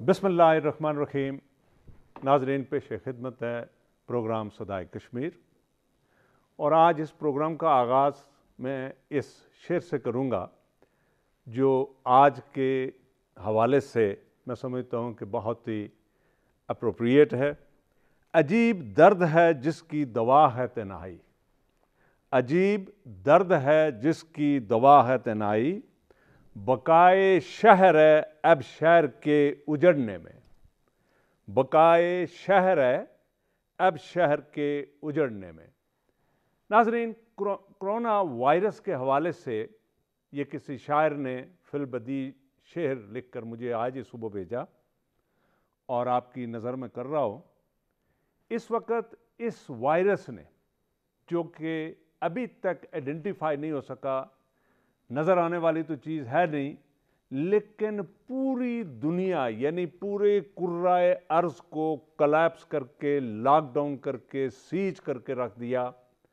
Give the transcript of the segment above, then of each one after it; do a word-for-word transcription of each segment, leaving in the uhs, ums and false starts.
बिस्मिल्लाहिर्रहमानिर्रहीम। नाज़रीन, पेश खिदमत है प्रोग्राम सदाए कश्मीर। और आज इस प्रोग्राम का आगाज़ मैं इस शेर से करूँगा जो आज के हवाले से मैं समझता हूँ कि बहुत ही अप्रोप्रिएट है। अजीब दर्द है जिसकी दवा है तन्हाई, अजीब दर्द है जिसकी दवा है तन्हाई, बकाए शहर है अब शहर के उजड़ने में, बकाए शहर है अब शहर के उजड़ने में। नाज़रीन, कोरोना वायरस के हवाले से ये किसी शायर ने फिलबदी शेर लिखकर मुझे आज ही सुबह भेजा और आपकी नज़र में कर रहा हूँ। इस वक्त इस वायरस ने, जो कि अभी तक आइडेंटिफाई नहीं हो सका, नज़र आने वाली तो चीज़ है नहीं, लेकिन पूरी दुनिया यानी पूरे कुर्राए अर्ज़ को कलैप्स करके, लॉकडाउन करके, सीज करके रख दिया।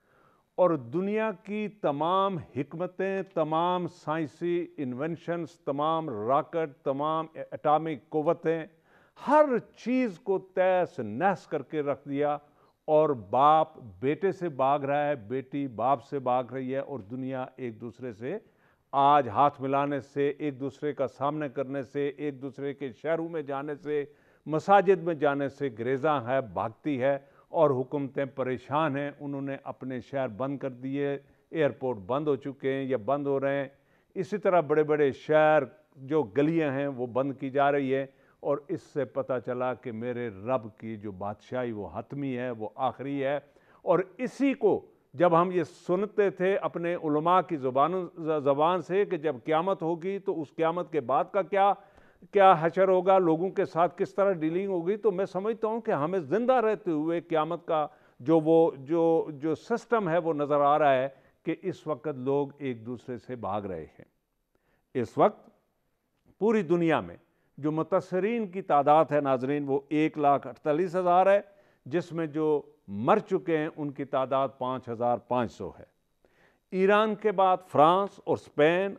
और दुनिया की तमाम हिकमतें, तमाम साइंसी इन्वेंशंस, तमाम रॉकेट, तमाम एटॉमिक क़ुव्वतें, हर चीज़ को तहस नहस करके रख दिया। और बाप बेटे से भाग रहा है, बेटी बाप से भाग रही है, और दुनिया एक दूसरे से आज हाथ मिलाने से, एक दूसरे का सामने करने से, एक दूसरे के शहरों में जाने से, मसाजिद में जाने से ग्रेज़ा है, भागती है। और हुकूमतें परेशान हैं, उन्होंने अपने शहर बंद कर दिए, एयरपोर्ट बंद हो चुके हैं या बंद हो रहे हैं। इसी तरह बड़े बड़े शहर, जो गलियां हैं, वो बंद की जा रही है। और इससे पता चला कि मेरे रब की जो बादशाही वो हतमी है, वो आखिरी है। और इसी को जब हम ये सुनते थे अपने उलमा की ज़ुबानों ज़बान से कि जब क़यामत होगी तो उस क़यामत के बाद का क्या क्या हशर होगा, लोगों के साथ किस तरह डीलिंग होगी, तो मैं समझता हूँ कि हमें ज़िंदा रहते हुए क़यामत का जो वो जो जो सिस्टम है वो नज़र आ रहा है कि इस वक्त लोग एक दूसरे से भाग रहे हैं। इस वक्त पूरी दुनिया में जो मुतासरीन की तादाद है नाजरीन, वो एक लाख अड़तालीस हज़ार है, जिसमें जो मर चुके हैं उनकी तादाद पाँच हज़ार पाँच सौ है। ईरान के बाद फ्रांस और स्पेन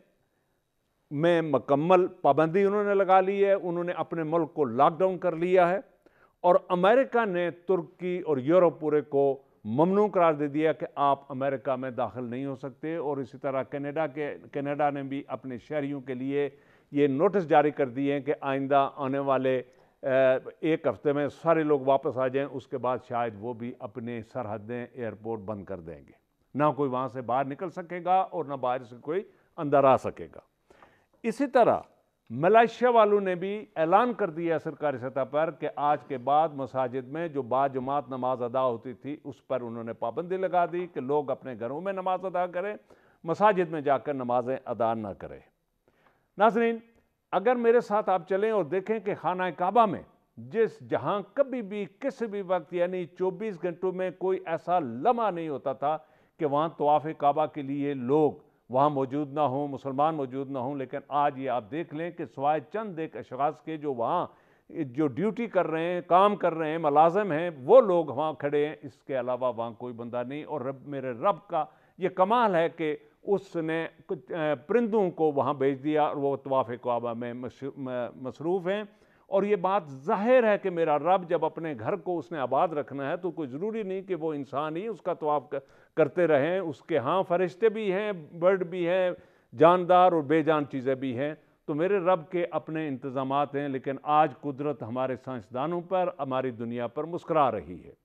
में मुकम्मल पाबंदी उन्होंने लगा ली है, उन्होंने अपने मुल्क को लॉकडाउन कर लिया है। और अमेरिका ने तुर्की और यूरोप पूरे को ममनू करार दे दिया कि आप अमेरिका में दाखिल नहीं हो सकते। और इसी तरह कनाडा के कनाडा ने भी अपने शहरियों के लिए ये नोटिस जारी कर दिए हैं कि आइंदा आने वाले एक हफ्ते में सारे लोग वापस आ जाएं, उसके बाद शायद वो भी अपने सरहदें, एयरपोर्ट बंद कर देंगे। ना कोई वहाँ से बाहर निकल सकेगा और ना बाहर से कोई अंदर आ सकेगा। इसी तरह मलेशिया वालों ने भी ऐलान कर दिया सरकारी सतह पर कि आज के बाद मसाजिद में जो बाजमात नमाज अदा होती थी उस पर उन्होंने पाबंदी लगा दी कि लोग अपने घरों में नमाज अदा करें, मसाजिद में जाकर नमाजें अदा न करें। नाज़रीन, अगर मेरे साथ आप चलें और देखें कि खाना काबा में जिस जहां कभी भी किसी भी वक्त यानी चौबीस घंटों में कोई ऐसा लम्हा नहीं होता था कि वहां तवाफ़ काबा के लिए लोग वहाँ मौजूद ना हों, मुसलमान मौजूद ना हों, लेकिन आज ये आप देख लें कि सिवाय चंद एक अशख़ास के जो वहाँ जो ड्यूटी कर रहे हैं, काम कर रहे हैं, मुलाज़िम हैं, वो लोग वहाँ खड़े हैं, इसके अलावा वहाँ कोई बंदा नहीं। और रब मेरे रब का ये कमाल है कि उसने कुछ परिंदों को वहाँ भेज दिया और वो तवाफ़ काबा में मसरूफ़ हैं। और ये बात ज़ाहिर है कि मेरा रब जब अपने घर को उसने आबाद रखना है तो कोई ज़रूरी नहीं कि वो इंसान ही उसका तवाफ़ करते रहें। उसके हाँ फरिश्ते भी हैं, बर्ड भी हैं, जानदार और बेजान चीज़ें भी हैं। तो मेरे रब के अपने इंतज़ामात हैं, लेकिन आज कुदरत हमारे साइंसदानों पर, हमारी दुनिया पर मुस्करा रही है।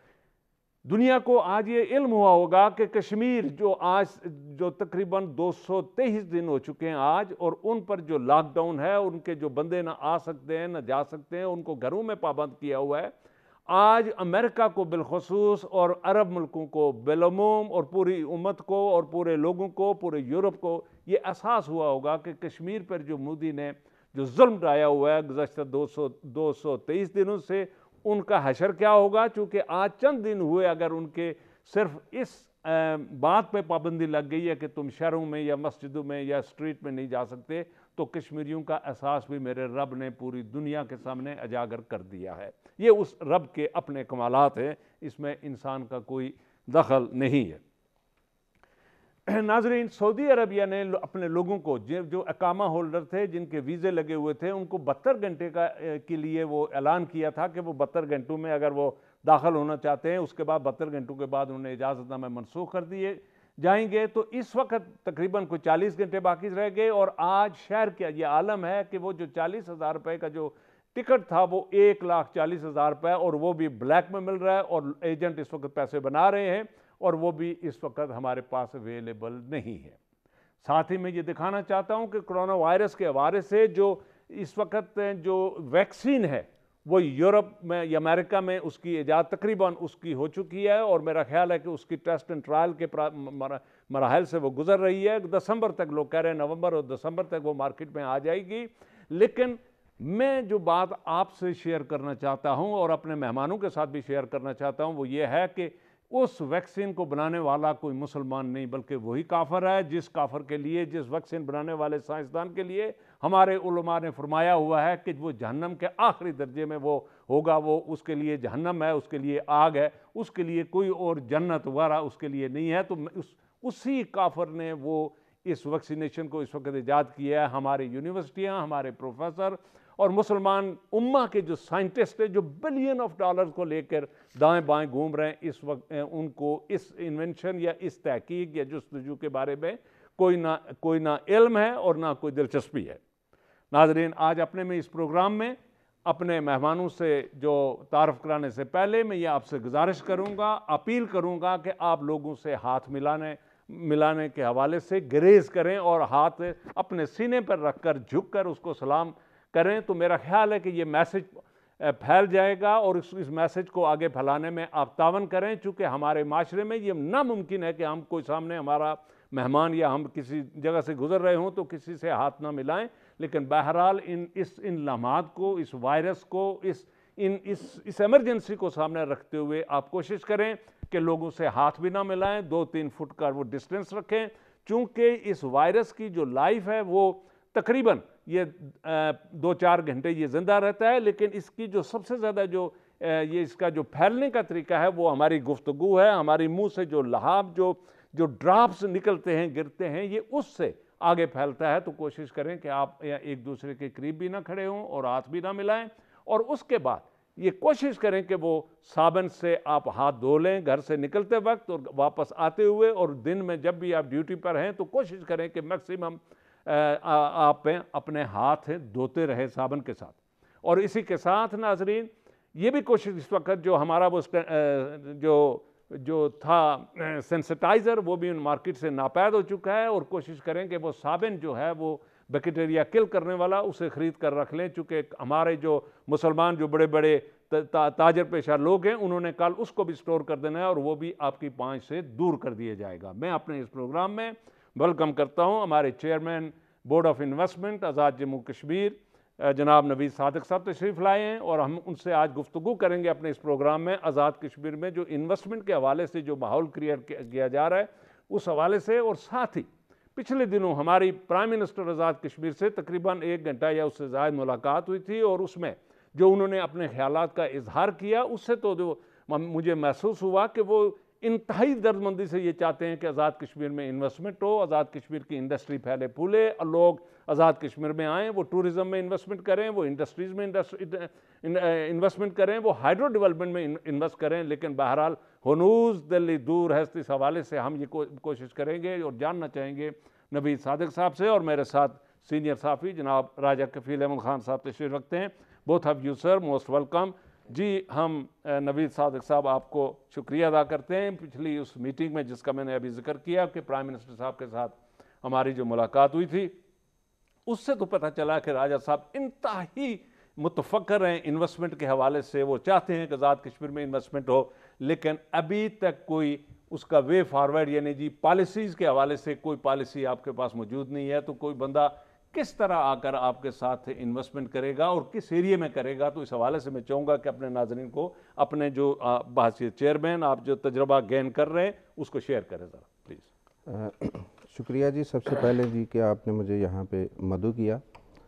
दुनिया को आज ये इल्म हुआ होगा कि कश्मीर जो आज जो तकरीबन दो सौ तेईस दिन हो चुके हैं आज, और उन पर जो लॉकडाउन है, उनके जो बंदे ना आ सकते हैं ना जा सकते हैं, उनको घरों में पाबंद किया हुआ है। आज अमेरिका को बिलखसूस और अरब मुल्कों को बिलूम और पूरी उम्मत को और पूरे लोगों को, पूरे यूरोप को ये एहसास हुआ होगा कि कश्मीर पर जो मोदी ने जो जुल्म ढाया हुआ है गुज़श्ता दो सौ दो सौ तेईस दिनों से, उनका हशर क्या होगा। चूँकि आज चंद दिन हुए, अगर उनके सिर्फ इस बात पे पाबंदी लग गई है कि तुम शहरों में या मस्जिदों में या स्ट्रीट में नहीं जा सकते, तो कश्मीरियों का एहसास भी मेरे रब ने पूरी दुनिया के सामने उजागर कर दिया है। ये उस रब के अपने कमालात हैं, इसमें इंसान का कोई दखल नहीं है। नाजरीन, सऊदी अरबिया ने अपने लोगों को जो जो अकामा होल्डर थे, जिनके वीज़े लगे हुए थे, उनको बहत्तर घंटे का के लिए वो ऐलान किया था कि वो बहत्तर घंटों में अगर वो दाखिल होना चाहते हैं, उसके बाद बहत्तर घंटों के बाद उन्हें इजाज़तनामे मनसूख कर दिए जाएंगे। तो इस वक्त तकरीबन कोई चालीस घंटे बाकी रह गए और आज शहर का ये आलम है कि वो जो चालीस हज़ार रुपये का जो टिकट था वो एक लाख चालीस हज़ार रुपये, और वो भी ब्लैक में मिल रहा है, और एजेंट इस वक्त पैसे बना रहे हैं, और वो भी इस वक्त हमारे पास अवेलेबल नहीं है। साथ ही मैं ये दिखाना चाहता हूँ कि कोरोना वायरस के हवाले से जो इस वक्त जो वैक्सीन है वो यूरोप में या अमेरिका में उसकी ईजाद तकरीबन उसकी हो चुकी है, और मेरा ख्याल है कि उसकी टेस्ट एंड ट्रायल के मराहल से वो गुजर रही है। दिसंबर तक लोग कह रहे हैं, नवंबर और दिसंबर तक वो मार्केट में आ जाएगी। लेकिन मैं जो बात आपसे शेयर करना चाहता हूं और अपने मेहमानों के साथ भी शेयर करना चाहता हूं वो ये है कि उस वैक्सीन को बनाने वाला कोई मुसलमान नहीं, बल्कि वही काफर है जिस काफर के लिए, जिस वैक्सीन बनाने वाले साइंसदान के लिए हमारे उलमा ने फरमाया हुआ है कि वो जहन्नम के आखिरी दर्जे में वो होगा, वो उसके लिए जहन्नम है, उसके लिए आग है, उसके लिए कोई और जन्नत वगैरह उसके लिए नहीं है। तो उस उसी काफर ने वो इस वैक्सीनेशन को इस वक्त ईजाद किया है। हमारी यूनिवर्सिटियाँ, हमारे प्रोफेसर और मुसलमान उम्मा के जो साइंटिस्ट हैं, जो बिलियन ऑफ डॉलर्स को लेकर दाएं बाएं घूम रहे हैं, इस वक्त उनको इस इन्वेंशन या इस तहकीक या जस्तजू के बारे में कोई ना कोई ना इल्म है और ना कोई दिलचस्पी है। नाजरीन, आज अपने में इस प्रोग्राम में अपने मेहमानों से जो तारफ़ कराने से पहले मैं ये आपसे गुजारिश करूँगा, अपील करूँगा कि आप लोगों से हाथ मिलाने मिलाने के हवाले से ग्रेज करें और हाथ अपने सीने पर रख कर झुक कर उसको सलाम करें। तो मेरा ख्याल है कि ये मैसेज फैल जाएगा और इस इस मैसेज को आगे फैलाने में आप तावन करें, चूँकि हमारे माशरे में ये नामुमकिन है कि हम कोई सामने हमारा मेहमान या हम किसी जगह से गुजर रहे हों तो किसी से हाथ ना मिलाएं। लेकिन बहरहाल इन इस इन लम्हात को, इस वायरस को, इस इन इस इस एमरजेंसी को सामने रखते हुए आप कोशिश करें कि लोगों से हाथ भी ना मिलाएं, दो तीन फुट का वो डिस्टेंस रखें, चूँकि इस वायरस की जो लाइफ है वो तकरीबन ये दो चार घंटे ये ज़िंदा रहता है। लेकिन इसकी जो सबसे ज़्यादा जो ये इसका जो फैलने का तरीका है वो हमारी गुफ्तगू है, हमारी मुंह से जो लहाब जो जो ड्रॉप्स निकलते हैं, गिरते हैं, ये उससे आगे फैलता है। तो कोशिश करें कि आप एक दूसरे के करीब भी ना खड़े हों और हाथ भी ना मिलाएं, और उसके बाद ये कोशिश करें कि वो साबुन से आप हाथ धो लें घर से निकलते वक्त और वापस आते हुए, और दिन में जब भी आप ड्यूटी पर हैं तो कोशिश करें कि मैक्सिमम आप अपने हाथ धोते रहे साबुन के साथ। और इसी के साथ नाजरीन ये भी कोशिश, इस वक्त जो हमारा वो जो जो था सेंसिटाइज़र वो भी मार्केट से नापैद हो चुका है, और कोशिश करें कि वो साबुन जो है वो बैक्टीरिया किल करने वाला उसे ख़रीद कर रख लें, चूँकि हमारे जो मुसलमान जो बड़े बड़े ता, ताजर पेशा लोग हैं उन्होंने कल उसको भी स्टोर कर देना है और वो भी आपकी पहुंच से दूर कर दिया जाएगा। मैं अपने इस प्रोग्राम में वेलकम करता हूं हमारे chairman board of investment Azad Jammu Kashmir जनाब नवीद सादिक साहब तशरीफ़ लाए हैं, और हम उनसे आज गुफ्तगू करेंगे अपने इस प्रोग्राम में आज़ाद कश्मीर में जो इन्वेस्टमेंट के हवाले से जो माहौल क्रिएट किया जा रहा है उस हवाले से। और साथ ही पिछले दिनों हमारी प्राइम मिनिस्टर आज़ाद कश्मीर से तकरीबन एक घंटा या उससे ज़्यादा मुलाकात हुई थी, और उसमें जो उन्होंने अपने ख्यालात का इजहार किया उससे तो जो मुझे महसूस हुआ कि वो इंतहाई दर्दमंदी से ये चाहते हैं कि आज़ाद कश्मीर में इन्वेस्टमेंट हो, आज़ाद कश्मीर की इंडस्ट्री फैले फूले, लोग आज़ाद कश्मीर में आएँ, वो टूरिज़्म में इन्वेस्टमेंट करें, वो इंडस्ट्रीज़ में इन्वेस्टमेंट करें, वो हाइड्रो डेवलपमेंट में इन्वेस्ट करें। लेकिन बहरहाल हनूज़ दिल्ली दूर है, इस हवाले से हम ये को, कोशिश करेंगे और जानना चाहेंगे नवीद सादिक साहब से। और मेरे साथ सीनियर साफ़ी जनाब राजा कफ़ील अहमद ख़ान साहब तशरीफ़ रखते हैं। Both of you sir most welcome. जी, हम नवीद सादिक साहब आपको शुक्रिया अदा करते हैं पिछली उस मीटिंग में जिसका मैंने अभी जिक्र किया कि प्राइम मिनिस्टर साहब के साथ हमारी जो मुलाकात हुई थी उससे तो पता चला कि राजा साहब इंतहाई मुतफक्कर हैं इन्वेस्टमेंट के हवाले से। वो चाहते हैं कि आज़ाद कश्मीर में इन्वेस्टमेंट हो, लेकिन अभी तक कोई उसका वे फॉरवर्ड यानी जी पॉलिसीज़ के हवाले से कोई पॉलिसी आपके पास मौजूद नहीं है। तो कोई बंदा किस तरह आकर आपके साथ इन्वेस्टमेंट करेगा और किस एरिए में करेगा, तो इस हवाले से मैं चाहूँगा कि अपने नाज़रीन को अपने जो बाहसी चेयरमैन आप जो तजर्बा गेन कर रहे हैं उसको शेयर करें ज़रा प्लीज़। शुक्रिया जी, सबसे पहले जी कि आपने मुझे यहाँ पे मदऊ किया।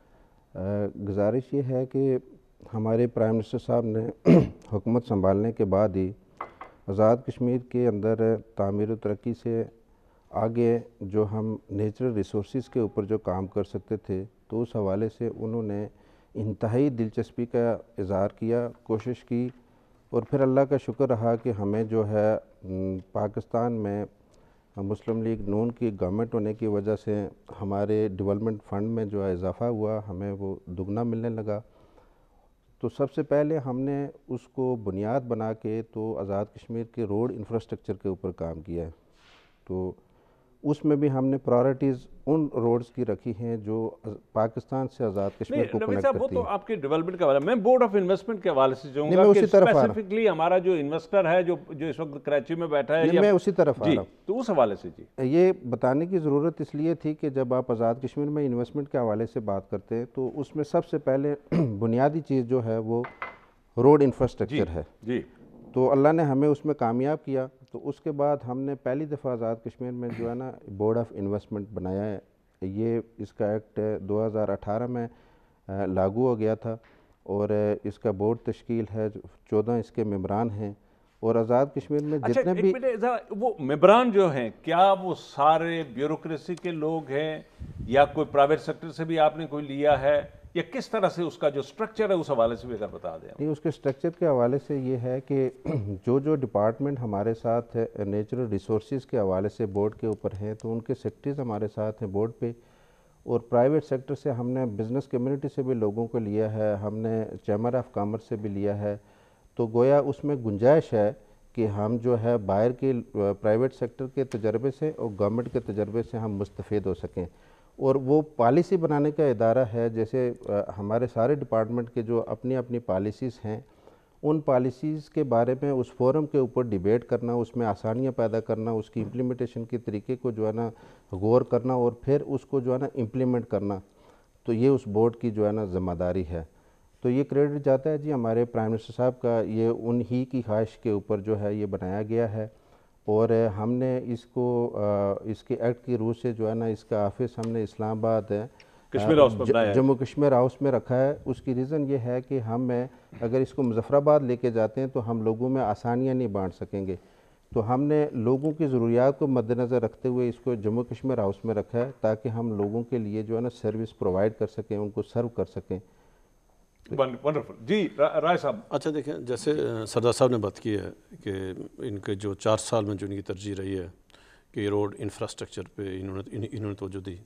गुजारिश ये है कि हमारे प्राइम मिनिस्टर साहब ने हुकूमत संभालने के बाद ही आज़ाद कश्मीर के अंदर तामीर व तरक्की से आगे जो हम नेचुरल रिसोर्सेज के ऊपर जो काम कर सकते थे, तो उस हवाले से उन्होंने इंतहाई दिलचस्पी का इज़हार किया, कोशिश की, और फिर अल्लाह का शुक्र रहा कि हमें जो है पाकिस्तान में मुस्लिम लीग नून की गवर्नमेंट होने की वजह से हमारे डेवलपमेंट फ़ंड में जो है इजाफ़ा हुआ, हमें वो दुगना मिलने लगा। तो सबसे पहले हमने उसको बुनियाद बना के तो आज़ाद कश्मीर के रोड इंफ्रास्ट्रक्चर के ऊपर काम किया है। तो उसमें भी हमने प्रायोरिटीज़ उन रोड्स की रखी हैं जो पाकिस्तान से आज़ाद कश्मीर को कनेक्ट करती हैं। वो तो आपके डेवलपमेंट के हवाले, मैं बोर्ड ऑफ इन्वेस्टमेंट के हवाले से मैं उसी तरफ स्पेसिफिकली हमारा जो इन्वेस्टर है जो जो इस वक्त कराची में बैठा है, मैं उसी तरफ आ रहा हूँ, तो उस हवाले से जी ये बताने की ज़रूरत इसलिए थी कि जब आप आज़ाद कश्मीर में इन्वेस्टमेंट के हवाले से बात करते हैं तो उसमें सबसे पहले बुनियादी चीज़ जो है वो रोड इंफ्रास्ट्रक्चर है जी। तो अल्लाह ने हमें उसमें कामयाब किया। तो उसके बाद हमने पहली दफ़ा आज़ाद कश्मीर में जो है ना बोर्ड ऑफ इन्वेस्टमेंट बनाया है। ये इसका एक्ट दो हज़ार अठारह में लागू हो गया था और इसका बोर्ड तश्कील है, चौदह इसके मेंबरान हैं और आज़ाद कश्मीर में अच्छा, जितने भी वो मेंबरान जो हैं क्या वो सारे ब्यूरोक्रेसी के लोग हैं या कोई प्राइवेट सेक्टर से भी आपने कोई लिया है, या किस तरह से उसका जो स्ट्रक्चर है उस हवाले से भी अगर बता दें। नहीं, उसके स्ट्रक्चर के हवाले से ये है कि जो जो डिपार्टमेंट हमारे साथ है नेचुरल रिसोर्सेज के हवाले से बोर्ड के ऊपर हैं, तो उनके सेक्रेटरीज हमारे साथ हैं बोर्ड पे, और प्राइवेट सेक्टर से हमने बिज़नेस कम्युनिटी से भी लोगों को लिया है, हमने चैम्बर ऑफ कॉमर्स से भी लिया है। तो गोया उसमें गुंजाइश है कि हम जो है बाहर के प्राइवेट सेक्टर के तजर्बे से और गवर्नमेंट के तजर्बे से हम मुस्तफ़ीद हो सकें। और वो पॉलिसी बनाने का इदारा है, जैसे हमारे सारे डिपार्टमेंट के जो अपनी अपनी पॉलिसीज़ हैं, उन पॉलिसीज़ के बारे में उस फोरम के ऊपर डिबेट करना, उसमें आसानियाँ पैदा करना, उसकी इम्प्लीमेंटेशन के तरीके को जो है ना गौर करना और फिर उसको जो है ना इम्प्लीमेंट करना, तो ये उस बोर्ड की जो है ना ज़िम्मेदारी है। तो ये क्रेडिट जाता है जी हमारे प्राइम मिनिस्टर साहब का, ये उन्हीं की ख्वाहिश के ऊपर जो है ये बनाया गया है। और हमने इसको इसके एक्ट की रूह से जो है ना इसका ऑफिस हमने इस्लामाबाद कश्मीर हाउस में बनाया है, जम्मू कश्मीर हाउस में रखा है। उसकी रीज़न ये है कि हम अगर इसको मुजफ्फराबाद लेके जाते हैं तो हम लोगों में आसानियाँ नहीं बांट सकेंगे, तो हमने लोगों की ज़रूरियात को मद्देनज़र रखते हुए इसको जम्मू कश्मीर हाउस में रखा है ताकि हम लोगों के लिए जो है ना सर्विस प्रोवाइड कर सकें, उनको सर्व कर सकें। वंडरफुल जी। राय साहब, अच्छा देखें, जैसे सरदार साहब ने बात की है कि इनके जो चार साल में जो इनकी तरजीह रही है कि रोड इंफ्रास्ट्रक्चर पे इन्होंने इन्होंने तवज्जो दी,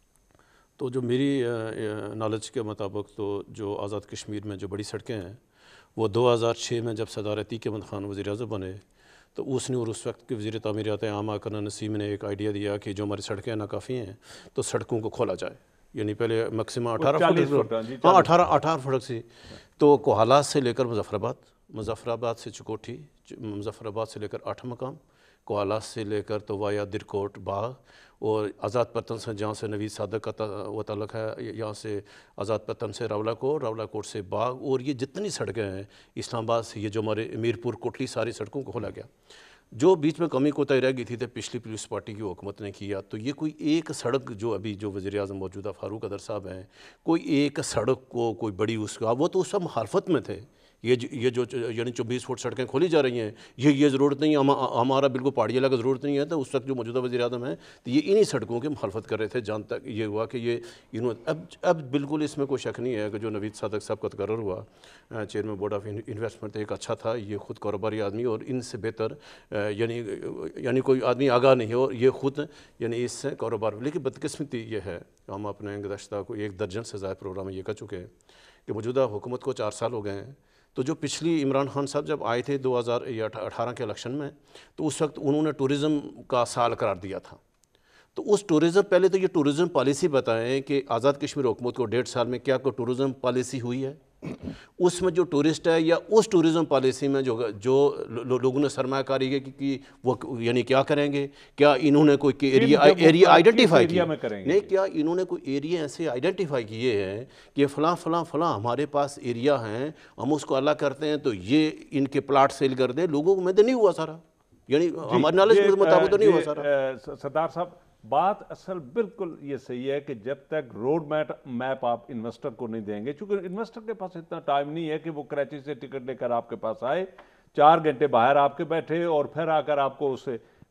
तो जो मेरी नॉलेज के मुताबिक तो जो आज़ाद कश्मीर में जो बड़ी सड़कें हैं वो दो हज़ार छः में जब सरदार अतीक अहमद ख़ान वज़ीर-ए-आज़म बने तो उसने और उस वक्त के वज़ीर तामीरात आम आकरना नसीम ने एक आइडिया दिया कि जो हमारी सड़कें नाकाफ़ी हैं तो सड़कों को खोला जाए। यानी पहले मैक्सिमम अठारह फुट, हाँ अठारह अठारह फुट से, तो कोहालात से लेकर मुजफ्फराबाद, मुजफ्फराबाद से चुकोठी, मुजफ्फराबाद से लेकर आठ मकाम, कोहालात से लेकर तो वाया दिरकोट बाग, और आज़ाद पतन से जहाँ से नवीद सादक का वो ताल्लुक है, यहाँ से आज़ाद पतन से रावलाकोट, रावलाकोट से बाग, और ये जितनी सड़कें हैं इस्लामाबाद से ये जो हमारे मीरपुर कोटली सारी सड़कों को खोला गया। जो बीच में कमी कोताही रह गई थी तो पिछली पुलिस पार्टी की हुकूमत ने किया। तो ये कोई एक सड़क जो अभी जो वज़ीर-ए-आज़म मौजूदा फ़ारूक अदर साहब हैं, कोई एक सड़क को कोई बड़ी उसका वो तो उस सब मुखालफत में थे। ये ये जो यानी चौबीस फुट सड़कें खोली जा रही हैं, ये ये ज़रूरत नहीं, हम हमारा बिल्कुल पहाड़ी इलाका ज़रूरत नहीं है। तो उस वक्त जो मौजूदा वज़ीर-ए-आज़म हैं तो ये इन्हीं सड़कों की मुखालफत कर रहे थे, जहाँ तक ये हुआ कि ये इन्होंने अब अब बिल्कुल इसमें कोई शक नहीं है कि जो नवीद सादक साहब का तकर्रर हुआ चेयरमैन बोर्ड ऑफ इन्वेस्टमेंट एक अच्छा था। ये ख़ुद कारोबारी आदमी और इनसे बेहतर यानी यानी कोई आदमी आगाह नहीं हो, ये ख़ुद यानी इससे कारोबार। लेकिन बदकिस्मती ये है, हम अपने गुज़श्ता को एक दर्जन से ज़्यादा प्रोग्राम ये कर चुके हैं कि मौजूदा हुकूमत को चार साल हो गए हैं। तो जो पिछली इमरान खान साहब जब आए थे दो हज़ार अठारह के इलेक्शन में, तो उस वक्त उन्होंने टूरिज़म का साल करार दिया था। तो उस टूरिज़म, पहले तो ये टूरिज़म पॉलिसी बताएं कि आज़ाद कश्मीर हुकूमत को डेढ़ साल में क्या कोई टूरिज़म पॉलिसी हुई है, उसमें जो टूरिस्ट है या उस टूरिज़म पॉलिसी में जो जो लो, लोगों ने सरमायाकारी की, कि वो यानी क्या करेंगे, क्या इन्होंने कोई एरिया एरिया आइडेंटिफाई किया नहीं, क्या इन्होंने कोई एरिया ऐसे आइडेंटिफाई किए हैं कि फ़लाँ फ़लाँ फ़लाँ हमारे पास एरिया हैं, हम उसको अल्लाह करते हैं तो ये इनके प्लाट सेल कर दें। लोगों में तो नहीं हुआ सारा, यानी हमारे नॉलेज के मुताबिक तो नहीं हुआ सारा। सरदार साहब, बात असल बिल्कुल ये सही है कि जब तक रोड मैप मैप आप इन्वेस्टर को नहीं देंगे, क्योंकि इन्वेस्टर के पास इतना टाइम नहीं है कि वो कराची से टिकट लेकर आपके पास आए, चार घंटे बाहर आपके बैठे और फिर आकर आपको उसे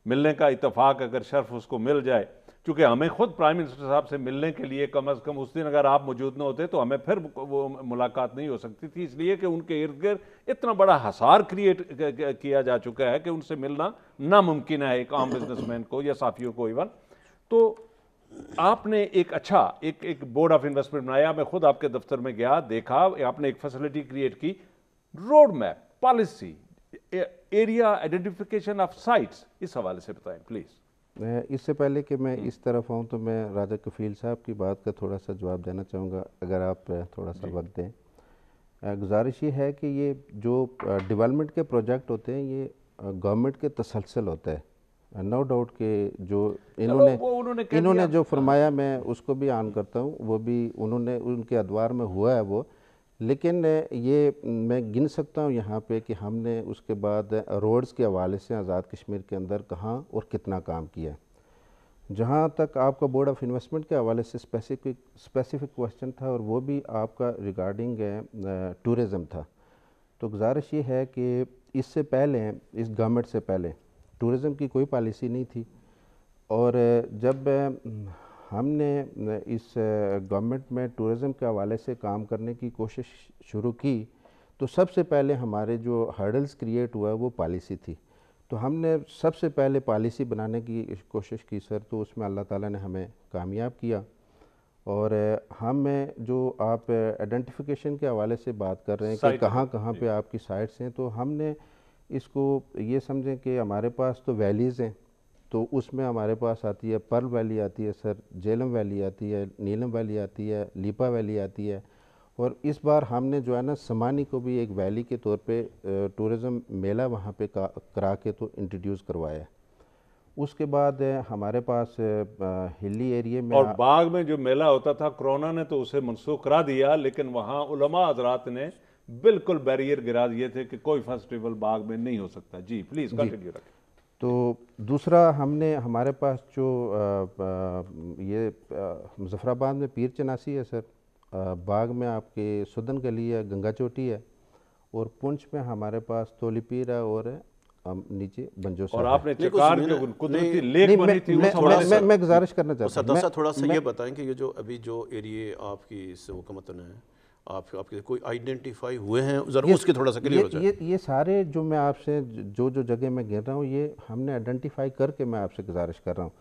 मिलने का इत्तेफाक अगर शर्फ उसको मिल जाए, क्योंकि हमें खुद प्राइम मिनिस्टर साहब से मिलने के लिए कम अज़ कम उस दिन अगर आप मौजूद न होते तो हमें फिर वो मुलाकात नहीं हो सकती थी, इसलिए कि उनके इर्द गिर्द इतना बड़ा हसार क्रिएट किया जा चुका है कि उनसे मिलना नामुमकिन है एक आम बिजनेसमैन को या साफियों को इवन। तो आपने एक अच्छा एक एक बोर्ड ऑफ इन्वेस्टमेंट बनाया, मैं खुद आपके दफ्तर में गया, देखा, आपने एक फैसिलिटी क्रिएट की, road map, policy, area identification of sites, इस हवाले से बताएं प्लीज़। इससे पहले कि मैं इस तरफ आऊँ तो मैं राजा कफील साहब की बात का थोड़ा सा जवाब देना चाहूँगा, अगर आप थोड़ा सा वक्त दें। गुजारिश ये है कि ये जो डेवलपमेंट के प्रोजेक्ट होते हैं ये गवर्नमेंट के तसलसल होता है, नो डाउट के जो इन्होंने इन्होंने जो फरमाया मैं उसको भी आन करता हूँ, वो भी उन्होंने उनके अदवार में हुआ है वो, लेकिन ये मैं गिन सकता हूँ यहाँ पे कि हमने उसके बाद रोड्स के हवाले से आज़ाद कश्मीर के अंदर कहाँ और कितना काम किया। जहाँ तक आपका बोर्ड ऑफ इन्वेस्टमेंट के हवाले से स्पेसिफिक स्पेसिफिक क्वेश्चन था और वो भी आपका रिगार्डिंग टूरिज़म था, तो गुजारिश ये है कि इससे पहले, इस गवर्नमेंट से पहले टूरिज़म की कोई पॉलिसी नहीं थी, और जब हमने इस गवर्नमेंट में टूरिज़म के हवाले से काम करने की कोशिश शुरू की तो सबसे पहले हमारे जो हर्डल्स क्रिएट हुआ वो पॉलिसी थी। तो हमने सबसे पहले पॉलिसी बनाने की कोशिश की सर, तो उसमें अल्लाह ताला ने हमें कामयाब किया। और हम जो आप आइडेंटिफिकेशन के हवाले से बात कर रहे हैं कि कहाँ कहाँ पे आपकी साइट्स हैं, तो हमने इसको ये समझें कि हमारे पास तो वैलीज़ हैं, तो उसमें हमारे पास आती है पर्ल वैली आती है सर, जेलम वैली आती है, नीलम वैली आती है, लीपा वैली आती है, और इस बार हमने जो है ना समानी को भी एक वैली के तौर पे टूरिज़म मेला वहाँ पे करा के तो इंट्रोड्यूस करवाया है। उसके बाद हमारे पास हिली एरिया में और बाग में जो मेला होता था कोरोना ने तो उसे मनसूख करा दिया, लेकिन वहाँ उलमा हज़रात ने बिल्कुल बैरियर गिरा दिए थे कि कोई फेस्टिवल बाग में नहीं हो सकता। जी प्लीज़ कंटिन्यू रखें। तो दूसरा हमने हमारे पास जो आ, आ, ये मुजफ्फराबाद में पीर चनासी है सर, आ, बाग में आपके सुदन गली है, गंगा चोटी है, और पुंछ में हमारे पास तोली पीर है और नीचे बंजो और आपने चकार जो कुदरती लेक बनी थी मैं, मैं, मैं, मैं गुजारिश करना चाहता हूँ थोड़ा सा ये बताएं कि ये जो अभी जो एरिया आपकी इस हुकूमत ने आप आपके कोई आइडेंटिफाई हुए हैं, ज़रा उसके थोड़ा सा क्लियर हो जाए। ये ये सारे जो मैं आपसे जो जो जगह मैं गिर रहा हूँ ये हमने आइडेंटिफाई करके मैं आपसे गुजारिश कर रहा हूँ,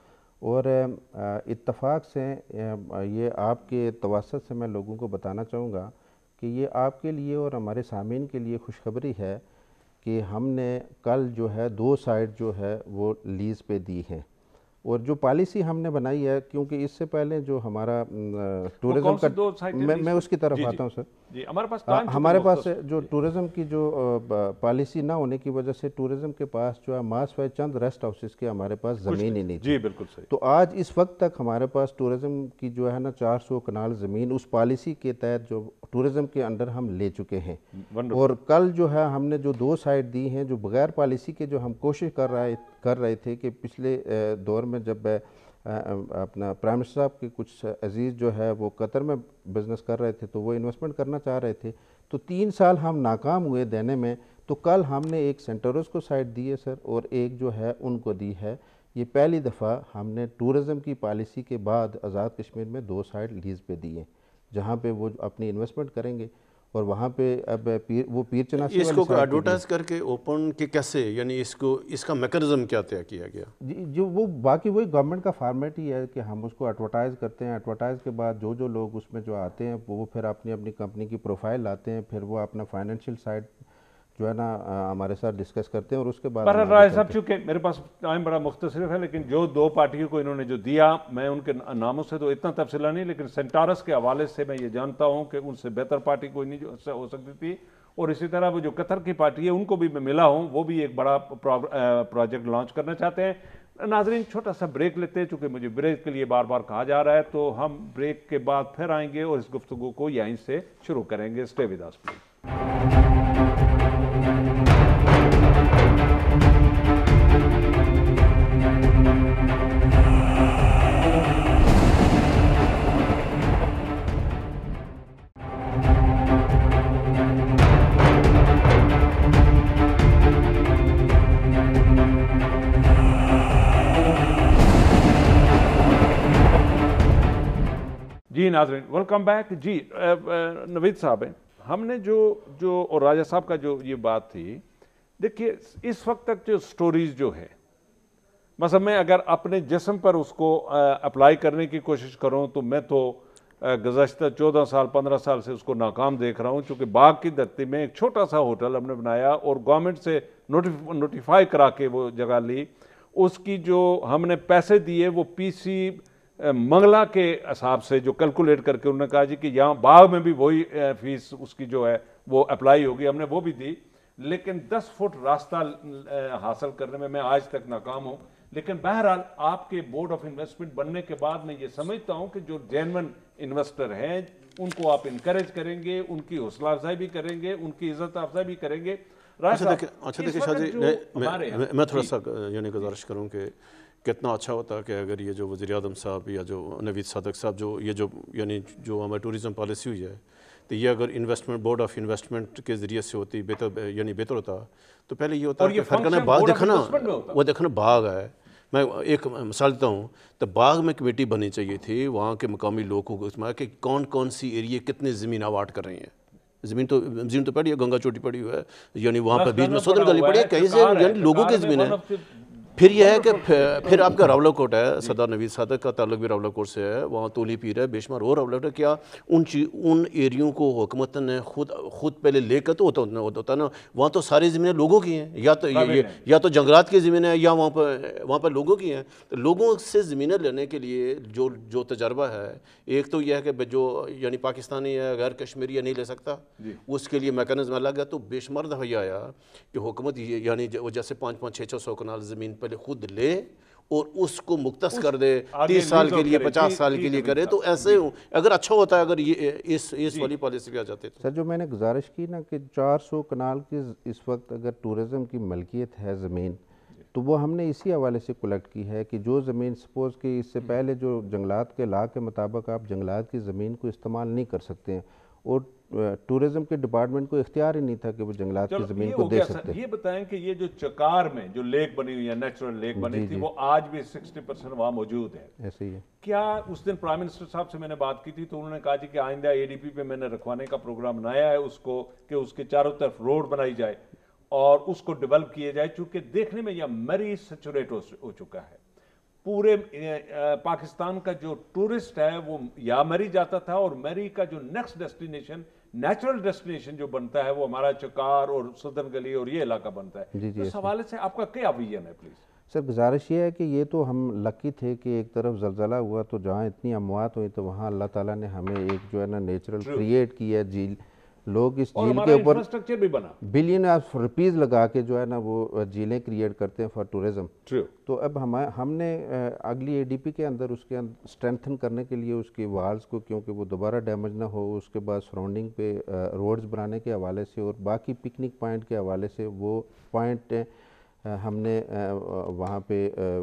और इत्तफाक से ये आपके तवसत से मैं लोगों को बताना चाहूँगा कि ये आपके लिए और हमारे सामीन के लिए खुशखबरी है कि हमने कल जो है दो साइट जो है वो लीज़ पे दी है, और जो पॉलिसी हमने बनाई है, क्योंकि इससे पहले जो हमारा टूरिज़्म का मैं, मैं उसकी तरफ आता हूँ सर। जी, हमारे पास आ, हमारे पास जो टूरिज़्म की जो पॉलिसी ना होने की वजह से टूरिज़्म के पास जो है मास व चंद रेस्ट हाउसेस के हमारे पास ज़मीन ही नहीं थी। जी बिल्कुल सही। तो आज इस वक्त तक हमारे पास टूरिज़्म की जो है ना चार सौ कनाल ज़मीन उस पॉलिसी के तहत जो टूरिज़्म के अंडर हम ले चुके हैं, और कल जो है हमने जो दो साइट दी हैं जो बगैर पॉलिसी के जो हम कोशिश कर रहे कर रहे थे कि पिछले दौर में जब अपना प्राइम मिनिस्टर साहब के कुछ अजीज़ जो है वो कतर में बिज़नेस कर रहे थे तो वो इन्वेस्टमेंट करना चाह रहे थे, तो तीन साल हम नाकाम हुए देने में। तो कल हमने एक सेंटरोस को साइट दी है सर, और एक जो है उनको दी है। ये पहली दफ़ा हमने टूरिज़म की पॉलिसी के बाद आज़ाद कश्मीर में दो साइट लीज़ पे दी है जहाँ पे वो अपनी इन्वेस्टमेंट करेंगे, और वहाँ पे अब पीर, वो पीर चनासी इसको एडवर्टाइज करके ओपन के कैसे, यानी इसको इसका मैकेनिज्म क्या तय किया गया? जी, जो वो बाकी वही गवर्नमेंट का फॉर्मेट ही है कि हम उसको एडवर्टाइज़ करते हैं। एडवर्टाइज़ के बाद जो जो लोग उसमें जो आते हैं वो फिर अपनी अपनी कंपनी की प्रोफाइल लाते हैं, फिर वो अपना फाइनेंशियल साइड जो है ना हमारे साथ डिस्कस करते हैं, और उसके बाद राय साहब चूँकि मेरे पास टाइम बड़ा मुख्तसरिफ है, लेकिन जो दो पार्टियों को इन्होंने जो दिया, मैं उनके नामों से तो इतना तफसीला नहीं, लेकिन सेंटारस के हवाले से मैं ये जानता हूँ कि उनसे बेहतर पार्टी कोई नहीं हो सकती थी, और इसी तरह वो जो कतर की पार्टी है उनको भी मैं मिला हूँ, वो भी एक बड़ा प्रोजेक्ट लॉन्च करना चाहते हैं। नाजरीन छोटा सा ब्रेक लेते हैं, चूँकि मुझे ब्रेक के लिए बार बार कहा जा रहा है, तो हम ब्रेक के बाद फिर आएंगे और इस गुफ्तगू को यहीं से शुरू करेंगे। Stay with us please. जी नाज़रीन, वेलकम बैक। जी नवीद साहब हैं, हमने जो जो और राजा साहब का जो ये बात थी, देखिए इस वक्त तक जो स्टोरीज जो है, मतलब मैं अगर अपने जिस्म पर उसको अप्लाई करने की कोशिश करूं तो मैं तो गुज़श्ता चौदह साल पंद्रह साल से उसको नाकाम देख रहा हूं, चूँकि बाग की धरती में एक छोटा सा होटल हमने बनाया और गवर्नमेंट से नोटिफ नोटिफाई करा के वो जगह ली, उसकी जो हमने पैसे दिए वो पीसी मंगला के हिसाब से जो कैलकुलेट करके उन्होंने कहा जी कि यहाँ बाग में भी वही फीस उसकी जो है वो अप्लाई होगी, हमने वो भी दी, लेकिन दस फुट रास्ता हासिल करने में मैं आज तक नाकाम हूँ। लेकिन बहरहाल आपके बोर्ड ऑफ इन्वेस्टमेंट बनने के बाद मैं ये समझता हूँ कि जो जेन्युइन इन्वेस्टर हैं उनको आप इनकरेज करेंगे, उनकी हौसला अफजाई भी करेंगे, उनकी इज्जत अफजाई भी करेंगे। अच्छा देखिए अच्छा देखिए शाह जी, मैं मैं थोड़ा सा यानी गुजारिश करूँ कि कितना अच्छा होता कि अगर ये जो वज़ीर आज़म साहब या जो नवीद सादक साहब जो ये जो यानी जो हमारी टूरिज़म पॉलिसी हुई है, तो ये अगर इन्वेस्टमेंट बोर्ड ऑफ इन्वेस्टमेंट के ज़रिए से होती बेहतर यानी बेहतर होता। तो पहले ये होता है कि फरकाना बाग देखना, वो देखना बाग है। मैं एक मिसाल देता हूँ, तो बाग में कमेटी बननी चाहिए थी, वहाँ के मकामी लोगों को इसमें कि कौन कौन सी एरिया कितने ज़मीन अवार्ड कर रही हैं। ज़मीन तो ज़मीन तो पड़ी है, गंगा चोटी पड़ी हुई है, यानी वहाँ पर बीच में सोदन गली पड़ी है, कहीं से यानी लोगों की ज़मीन है। फिर यह है कि फिर आपका रावलाकोट है, सरदार नवीद सादक का ताल्लुक भी रावलाकोट से है, वहाँ तोली पीर है, बेशुमार और रावलाकोट है। क्या उन चीज उन एरियों को हुकूमत ने खुद खुद पहले लेकर तो होता होता है ना, वहाँ तो सारी ज़मीनें लोगों की हैं, या तो ये या तो जंगलात की ज़मीनें हैं या वहाँ पर वहाँ पर लोगों की हैं। तो लोगों से ज़मीनें लेने के लिए जो जो तजर्बा है, एक तो यह है कि जो यानी पाकिस्तानी है गैर कश्मीरी नहीं ले सकता, उसके लिए मैकेनिज्म अलग है। तो बेशुमार दफ़ा यह आया कि हुकूमत यानी जैसे पाँच पाँच छः छः सौ कनाल ज़मीन पहले खुद ले और उसको मुख्तस कर दे, तीस साल के लिए पचास साल के लिए करे। तो ऐसे अगर अच्छा होता है अगर ये इस इस वाली पॉलिसी पे आ जाते तो। सर जो मैंने गुजारिश की ना कि चार सौ कनाल की इस वक्त अगर टूरिज़म की मलकियत है ज़मीन, तो वो हमने इसी हवाले से कलेक्ट की है कि जो ज़मीन सपोज़ कि इससे पहले जो जंगलात के ला के मुताबिक आप जंगलात की ज़मीन को इस्तेमाल नहीं कर सकते हैं, और टूरिज़म के डिपार्टमेंट को इख्तियार ही नहीं था कि वो जंगलात की ज़मीन को दे सकते। ये बताएं कि ये जो चकार में जो लेक बनी हुई है, नेचुरल लेक बनी थी, वो आज भी साठ परसेंट वहाँ मौजूद है। ऐसे ही है। क्या उस दिन प्राइम मिनिस्टर साहब से मैंने बात की थी तो उन्होंने कहा जी कि आइंदा एडीपी पे मैंने रखवाने का प्रोग्राम बनाया है उसको, कि उसके चारों तरफ रोड बनाई जाए और उसको डेवलप किया जाए, चूंकि देखने में यह मरी सेचुरेट हो चुका है। पूरे पाकिस्तान का जो टूरिस्ट है वो या मरी जाता था, और मरी का जो नेक्स्ट डेस्टिनेशन नेचुरल डेस्टिनेशन जो बनता है वो हमारा चकार और सदन गली और ये इलाका बनता है। जी जी, तो इस हवाले से आपका क्या विजन है प्लीज? सर गुजारिश ये है कि ये तो हम लकी थे कि एक तरफ ज़लज़ला हुआ तो जहाँ इतनी अमवात हुई तो वहाँ अल्लाह ताला ने हमें एक जो है ना नेचुरल क्रिएट किया झील, लोग इस झील के ऊपर इंफ्रास्ट्रक्चर भी बना, बिलियन ऑफ रुपीज़ लगा के जो है ना वो झीलें क्रिएट करते हैं फॉर टूरिज़्म। तो अब हम हमने अगली एडीपी के अंदर उसके अंदर स्ट्रेंथन करने के लिए उसके वाल्स को, क्योंकि वो दोबारा डैमेज ना हो, उसके बाद सराउंडिंग पे रोड्स बनाने के हवाले से और बाकी पिकनिक पॉइंट के हवाले से वो पॉइंट हमने वहाँ पे